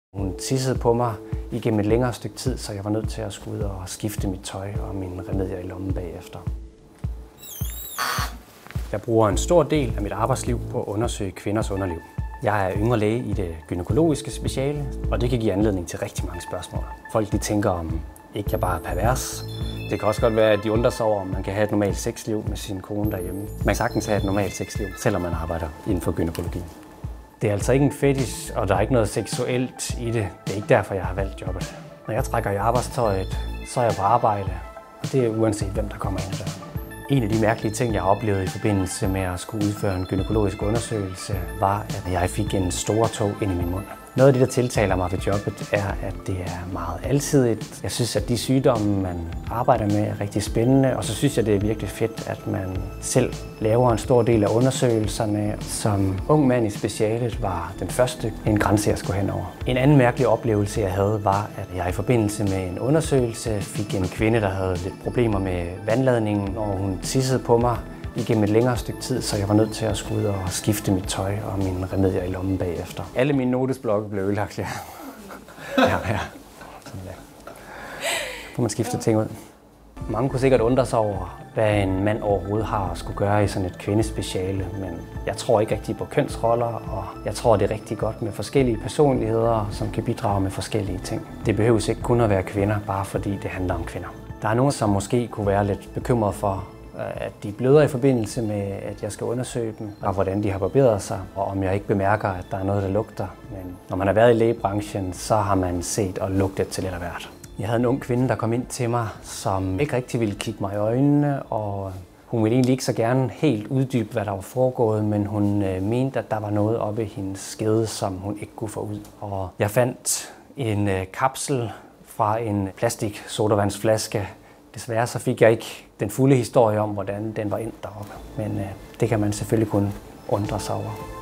Hun tissede på mig igennem et længere stykke tid, så jeg var nødt til at skulle ud og skifte mit tøj og mine remedier i lommen bagefter. Jeg bruger en stor del af mit arbejdsliv på at undersøge kvinders underliv. Jeg er yngre læge i det gynækologiske speciale, og det kan give anledning til rigtig mange spørgsmål. Folk de tænker, om ikke jeg bare er pervers. Det kan også godt være, at de undrer sig over, om man kan have et normalt sexliv med sin kone derhjemme. Man kan sagtens have et normalt sexliv, selvom man arbejder inden for gynækologi. Det er altså ikke en fetish, og der er ikke noget seksuelt i det. Det er ikke derfor, jeg har valgt jobbet. Når jeg trækker i arbejdstøjet, så er jeg på arbejde, og det er uanset hvem der kommer ind ad døren. En af de mærkelige ting, jeg har oplevet i forbindelse med at skulle udføre en gynækologisk undersøgelse, var, at jeg fik en stor tog ind i min mund. Noget af det, der tiltaler mig ved jobbet, er, at det er meget alsidigt. Jeg synes, at de sygdomme, man arbejder med, er rigtig spændende, og så synes jeg, det er virkelig fedt, at man selv laver en stor del af undersøgelserne. Som ung mand i specialet var den første en grænse, jeg skulle henover. En anden mærkelig oplevelse, jeg havde, var, at jeg i forbindelse med en undersøgelse fik en kvinde, der havde lidt problemer med vandladningen, og hun tissede på mig igennem et længere stykke tid, så jeg var nødt til at skulle ud og skifte mit tøj og mine remedier i lommen bagefter. Alle mine notesblokke blev ødelagt, ja. Ja. Sådan der. Får man skiftet ting ud. Mange kunne sikkert undre sig over, hvad en mand overhovedet har at skulle gøre i sådan et kvindespeciale, men jeg tror ikke rigtig på kønsroller, og jeg tror, det er rigtig godt med forskellige personligheder, som kan bidrage med forskellige ting. Det behøves ikke kun at være kvinder, bare fordi det handler om kvinder. Der er nogen, som måske kunne være lidt bekymret for, at de bløder i forbindelse med, at jeg skal undersøge dem, og hvordan de har barberet sig, og om jeg ikke bemærker, at der er noget, der lugter. Men når man har været i lægebranchen, så har man set og lugtet til lidt af hvert. Jeg havde en ung kvinde, der kom ind til mig, som ikke rigtig ville kigge mig i øjnene, og hun ville egentlig ikke så gerne helt uddybe, hvad der var foregået, men hun mente, at der var noget oppe i hendes skede, som hun ikke kunne få ud. Og jeg fandt en kapsel fra en plastik sodavandsflaske. Desværre så fik jeg ikke den fulde historie om, hvordan den var endt deroppe, men det kan man selvfølgelig kun undre sig over.